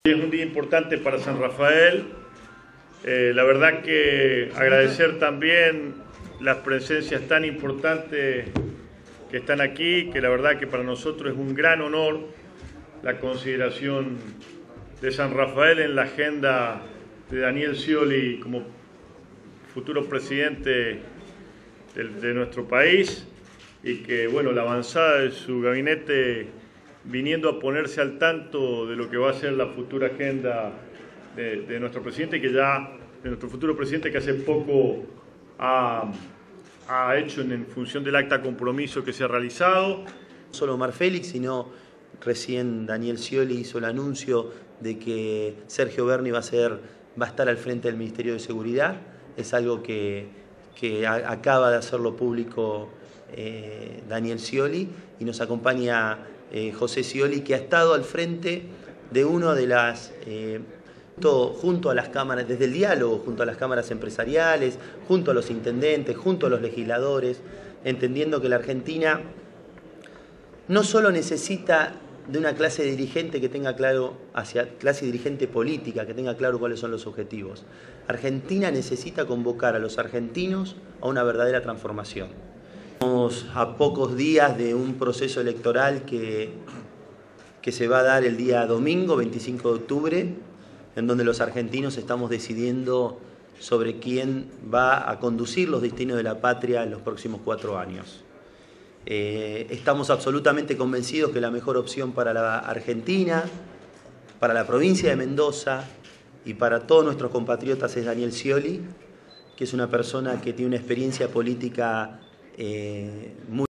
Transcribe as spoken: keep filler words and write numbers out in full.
Es un día importante para San Rafael. Eh, la verdad que agradecer también las presencias tan importantes que están aquí, que la verdad que para nosotros es un gran honor la consideración de San Rafael en la agenda de Daniel Scioli como futuro presidente de, de nuestro país, y que bueno, la avanzada de su gabinete viniendo a ponerse al tanto de lo que va a ser la futura agenda de, de nuestro presidente, que ya, de nuestro futuro presidente, que hace poco ha, ha hecho en, en función del acta compromiso que se ha realizado. No solo Omar Félix, sino recién Daniel Scioli hizo el anuncio de que Sergio Berni va a, ser, va a estar al frente del Ministerio de Seguridad. Es algo que, que a, acaba de hacerlo público eh, Daniel Scioli, y nos acompaña eh, José Scioli, que ha estado al frente de uno de las... Eh, todo, junto a las cámaras, desde el diálogo, junto a las cámaras empresariales, junto a los intendentes, junto a los legisladores, entendiendo que la Argentina no solo necesita de una clase dirigente que tenga claro, hacia clase dirigente política, que tenga claro cuáles son los objetivos. Argentina necesita convocar a los argentinos a una verdadera transformación. Estamos a pocos días de un proceso electoral que, que se va a dar el día domingo, veinticinco de octubre, en donde los argentinos estamos decidiendo sobre quién va a conducir los destinos de la patria en los próximos cuatro años. Eh, estamos absolutamente convencidos que la mejor opción para la Argentina, para la provincia de Mendoza y para todos nuestros compatriotas es Daniel Scioli, que es una persona que tiene una experiencia política eh, muy